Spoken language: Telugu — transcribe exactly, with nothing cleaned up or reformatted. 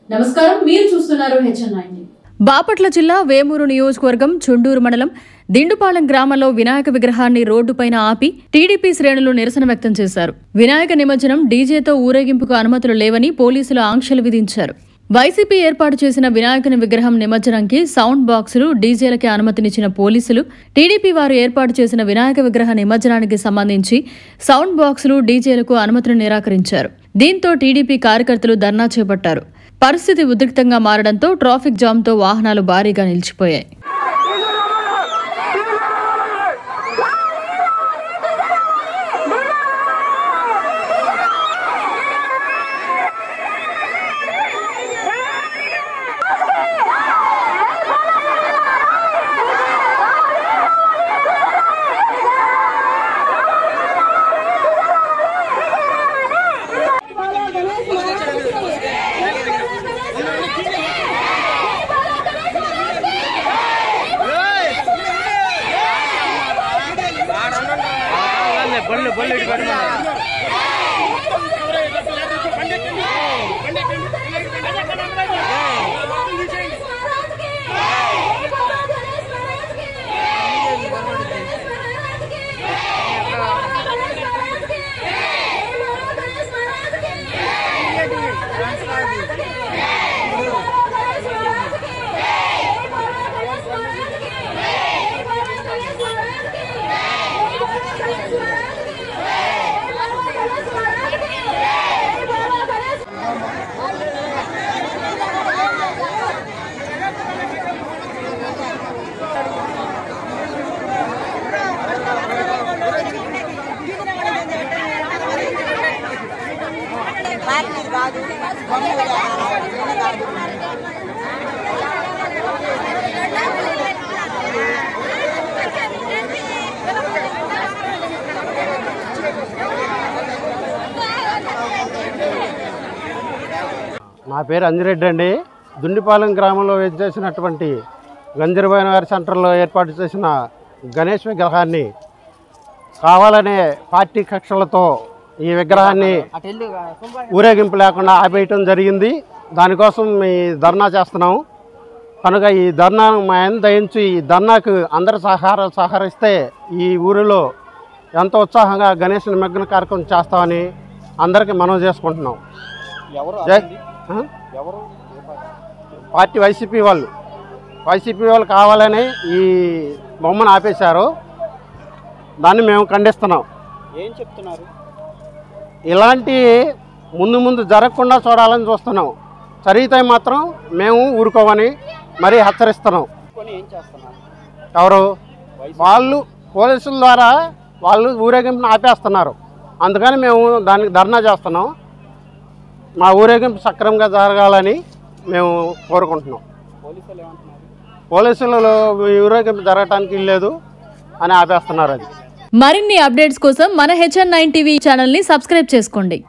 నమస్కారం, మీరు చూస్తున్నారు హెచ్ఎన్ నైన్. బాపట్ల జిల్లా వేమూరు నియోజకవర్గం చుండూరు మండలం దిండుపాలెం గ్రామంలో వినాయక విగ్రహాన్ని రోడ్డుపైన ఆపి టీడీపీ శ్రేణులు నిరసన వ్యక్తం చేశారు. వినాయక నిమజ్జనం డీజేతో ఊరేగింపుకు అనుమతులు లేవని పోలీసులు ఆంక్షలు విధించారు. వైసీపీ ఏర్పాటు చేసిన వినాయకుని విగ్రహం నిమజ్జనంకి సౌండ్ బాక్సులు, డీజేలకి అనుమతినిచ్చిన పోలీసులు టీడీపీ వారు ఏర్పాటు చేసిన వినాయక విగ్రహ నిమజ్జనానికి సంబంధించి సౌండ్ బాక్సులు, డీజేలకు అనుమతులు నిరాకరించారు. దీంతో టీడీపీ కార్యకర్తలు ధర్నా చేపట్టారు. పరిస్థితి ఉద్రిక్తంగా మారడంతో ట్రాఫిక్ జామ్తో వాహనాలు భారీగా నిలిచిపోయాయి. बल्ले बल्ले నా పేరు అంజిరెడ్డి అండి. దుండిపాలెం గ్రామంలో చేసినటువంటి గంజరబాయిన గారి సెంటర్లో ఏర్పాటు చేసిన గణేష్ విగ్రహాన్ని కావాలనే పార్టీ కక్షలతో ఈ విగ్రహాన్ని ఊరేగింపు లేకుండా ఆపేయటం జరిగింది. దానికోసం ఈ ధర్నా చేస్తున్నాం. కనుక ఈ ధర్నా మా ఆయన దయించి ఈ ధర్నాకు అందరు సహకార సహకరిస్తే ఈ ఊరిలో ఎంతో ఉత్సాహంగా గణేష్ నిమజ్జన కార్యక్రమం చేస్తామని అందరికీ మనవి చేసుకుంటున్నాం. పార్టీ వైసీపీ వాళ్ళు వైసీపీ వాళ్ళు కావాలని ఈ బొమ్మను ఆపేశారు. దాన్ని మేము ఖండిస్తున్నాం. ఏం చెప్తున్నారు? ఇలాంటి ముందు ముందు జరగకుండా చూడాలని చూస్తున్నాం. జరిగితే మాత్రం మేము ఊరుకోమని మరీ హెచ్చరిస్తున్నాం. ఎవరు వాళ్ళు పోలీసుల ద్వారా వాళ్ళు ఊరేగింపును ఆపేస్తున్నారు. అందుకని మేము దానికి ధర్నా చేస్తున్నాం. మా ఊరేగింపు సక్రమంగా జరగాలని మేము కోరుకుంటున్నాం. పోలీసులు ఊరేగింపు జరగటానికి లేదు అని ఆపేస్తున్నారు. అది మరిన్ని అప్డేట్స్ కోసం మన హెచ్ఎన్ నైన్ టీవీ ఛానల్ ని సబ్స్క్రైబ్ చేసుకోండి.